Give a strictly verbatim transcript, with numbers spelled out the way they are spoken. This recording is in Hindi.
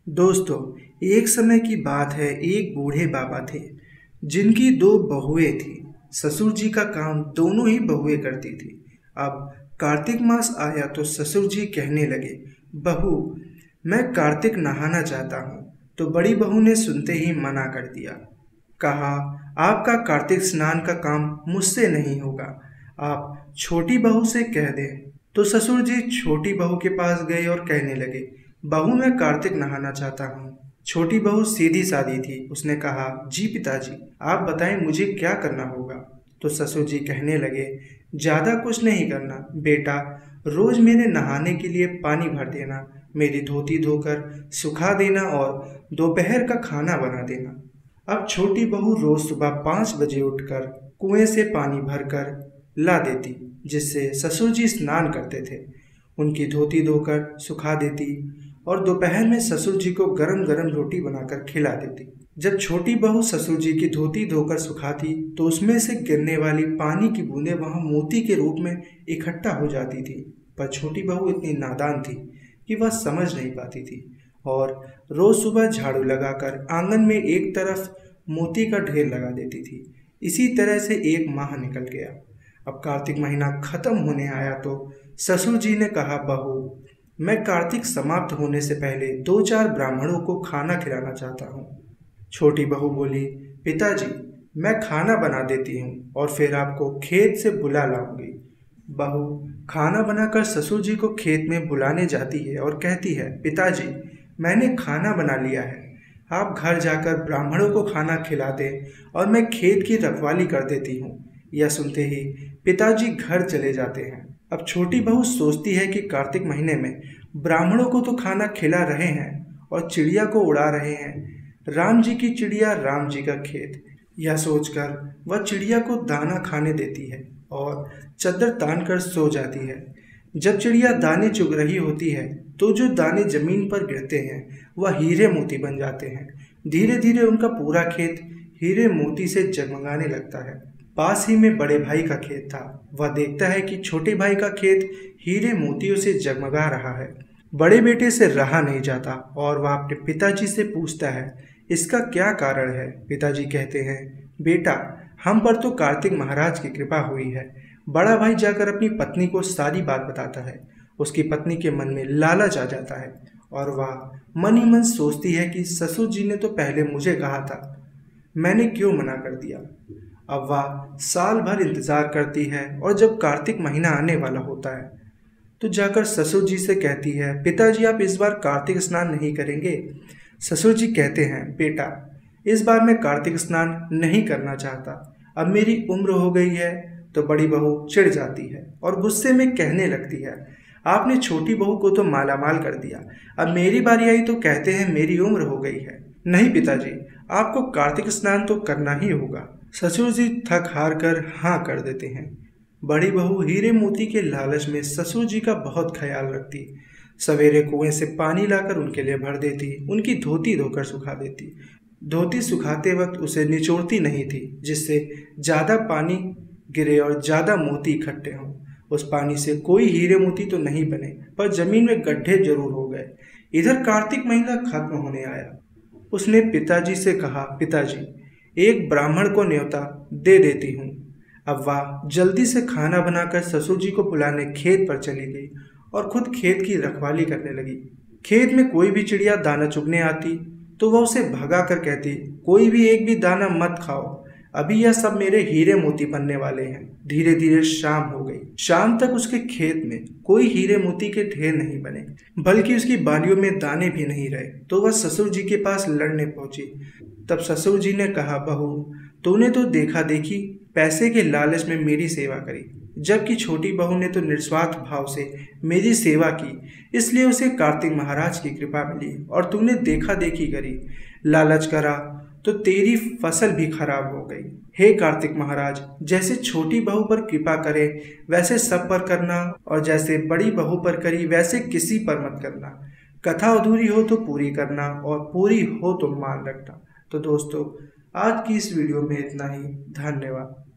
दोस्तों, एक समय की बात है। एक बूढ़े बाबा थे जिनकी दो बहुएं थी। ससुर जी का काम दोनों ही बहुएं करती थी। अब कार्तिक मास आया तो ससुर जी कहने लगे, बहू, मैं कार्तिक नहाना चाहता हूँ। तो बड़ी बहू ने सुनते ही मना कर दिया। कहा, आपका कार्तिक स्नान का काम मुझसे नहीं होगा, आप छोटी बहू से कह दें। तो ससुर जी छोटी बहू के पास गए और कहने लगे, बहू, मैं कार्तिक नहाना चाहता हूँ। छोटी बहू सीधी सादी थी। उसने कहा, जी पिताजी, आप बताएं मुझे क्या करना होगा। तो ससुर जी कहने लगे, ज्यादा कुछ नहीं करना बेटा, रोज मेरे नहाने के लिए पानी भर देना, मेरी धोती धोकर सुखा देना और दोपहर का खाना बना देना। अब छोटी बहू रोज सुबह पाँच बजे उठकर कुएं से पानी भरकर ला देती, जिससे ससुर जी स्नान करते थे, उनकी धोती धोकर सुखा देती और दोपहर में ससुर जी को गरम गरम रोटी बनाकर खिला देती। जब छोटी बहू ससुर जी की धोती धोकर सुखाती तो उसमें से गिरने वाली पानी की बूंदें वहां मोती के रूप में इकट्ठा हो जाती थी। पर छोटी बहू इतनी नादान थी कि वह समझ नहीं पाती थी और रोज सुबह झाड़ू लगाकर आंगन में एक तरफ मोती का ढेर लगा देती थी। इसी तरह से एक माह निकल गया। अब कार्तिक महीना खत्म होने आया तो ससुर जी ने कहा, बहू, मैं कार्तिक समाप्त होने से पहले दो चार ब्राह्मणों को खाना खिलाना चाहता हूँ। छोटी बहू बोली, पिताजी, मैं खाना बना देती हूँ और फिर आपको खेत से बुला लाऊंगी। बहू खाना बनाकर ससुर जी को खेत में बुलाने जाती है और कहती है, पिताजी, मैंने खाना बना लिया है, आप घर जाकर ब्राह्मणों को खाना खिला दें और मैं खेत की रखवाली कर देती हूँ। यह सुनते ही पिताजी घर चले जाते हैं। अब छोटी बहू सोचती है कि कार्तिक महीने में ब्राह्मणों को तो खाना खिला रहे हैं और चिड़िया को उड़ा रहे हैं, राम जी की चिड़िया राम जी का खेत। यह सोचकर वह चिड़िया को दाना खाने देती है और चद्दर तान कर सो जाती है। जब चिड़िया दाने चुग रही होती है तो जो दाने जमीन पर गिरते हैं वह हीरे मोती बन जाते हैं। धीरे धीरे उनका पूरा खेत हीरे मोती से जगमगाने लगता है। पास ही में बड़े भाई का खेत था। वह देखता है कि छोटे भाई का खेत हीरे मोतियों से जगमगा रहा है। बड़े बेटे से रहा नहीं जाता और वह अपने पिताजी से पूछता है, इसका क्या कारण है। पिताजी कहते हैं, बेटा, हम पर तो कार्तिक महाराज की कृपा हुई है। बड़ा भाई जाकर अपनी पत्नी को सारी बात बताता है। उसकी पत्नी के मन में लालच आ जाता है और वह मन ही मन सोचती है कि ससुर जी ने तो पहले मुझे कहा था, मैंने क्यों मना कर दिया। अब वह साल भर इंतजार करती है और जब कार्तिक महीना आने वाला होता है तो जाकर ससुर जी से कहती है, पिताजी, आप इस बार कार्तिक स्नान नहीं करेंगे। ससुर जी कहते हैं, बेटा, इस बार मैं कार्तिक स्नान नहीं करना चाहता, अब मेरी उम्र हो गई है। तो बड़ी बहू चिढ़ जाती है और गुस्से में कहने लगती है, आपने छोटी बहू को तो मालामाल कर दिया, अब मेरी बारी आई तो कहते हैं मेरी उम्र हो गई है। नहीं पिताजी, आपको कार्तिक स्नान तो करना ही होगा। ससुर जी थक हार कर हाँ कर देते हैं। बड़ी बहू हीरे मोती के लालच में ससुर जी का बहुत ख्याल रखती। सवेरे कुएं से पानी लाकर उनके लिए भर देती, उनकी धोती धोकर सुखा देती। धोती सुखाते वक्त उसे निचोड़ती नहीं थी, जिससे ज़्यादा पानी गिरे और ज़्यादा मोती इकट्ठे हों। उस पानी से कोई हीरे मोती तो नहीं बने, पर जमीन में गड्ढे जरूर हो गए। इधर कार्तिक महीना खत्म होने आया। उसने पिताजी से कहा, पिताजी, एक ब्राह्मण को न्योता दे देती हूँ। अब वह जल्दी से खाना बनाकर ससुर जी को बुलाने खेत पर चली गई और खुद खेत की रखवाली करने लगी। खेत में कोई भी चिड़िया दाना चुगने आती तो वह उसे भगा कर कहती, कोई भी एक भी दाना मत खाओ, अभी यह सब मेरे हीरे मोती बनने वाले हैं। धीरे धीरे शाम हो गई। शाम तक उसके खेत में कोई हीरे मोती के ढेर नहीं बने, बल्कि उसकी बालियों में दाने भी नहीं रहे। तो वह ससुर जी के पास लड़ने पहुंची। तब ससुर जी ने कहा, बहू, तूने तो देखा देखी पैसे के लालच में मेरी सेवा करी, जबकि छोटी बहू ने तो निस्वार्थ भाव से मेरी सेवा की, इसलिए उसे कार्तिक महाराज की कृपा मिली। और तूने देखा देखी करी, लालच करा तो तेरी फसल भी खराब हो गई। हे कार्तिक महाराज, जैसे छोटी बहू पर कृपा करे वैसे सब पर करना, और जैसे बड़ी बहू पर करी वैसे किसी पर मत करना। कथा अधूरी हो तो पूरी करना और पूरी हो तो मान रखना। तो दोस्तों, आज की इस वीडियो में इतना ही। धन्यवाद।